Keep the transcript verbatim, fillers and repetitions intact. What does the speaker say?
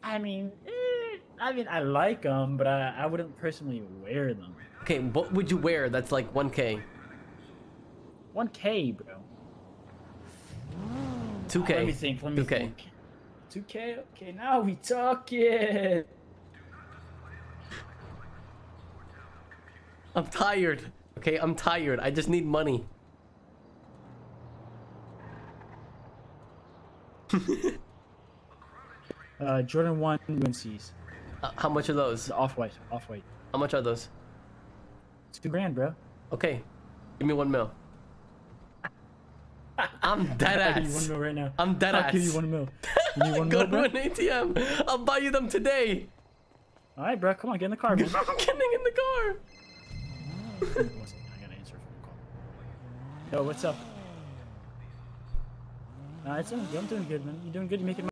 I mean, eh, I mean, I like them, but I, I wouldn't personally wear them. Okay, what would you wear that's like one K? one K, bro. two K. Let me think. Let me two K. think. two K. Okay, now we talking. I'm tired. Okay, I'm tired. I just need money. uh, Jordan one U N Cs. Uh, how much are those? The off-white. Off-white. How much are those? Two grand, bro. Okay, give me one mil. I'm dead I'll give you ass. one mil right now. I'm dead I'll ass. give you one mil. You need one Go mil, to bro? an A T M. I'll buy you them today. All right, bro. Come on, get in the car, man. I'm getting in the car. One second, I gotta answer a phone call. Yo, what's up? Nah, it's I'm doing good, man. You doing good? You making